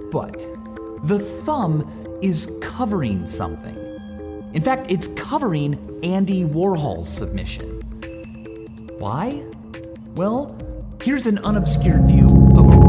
But the thumb is covering something. In fact, it's covering Andy Warhol's submission. Why? Well, here's an unobscured view of a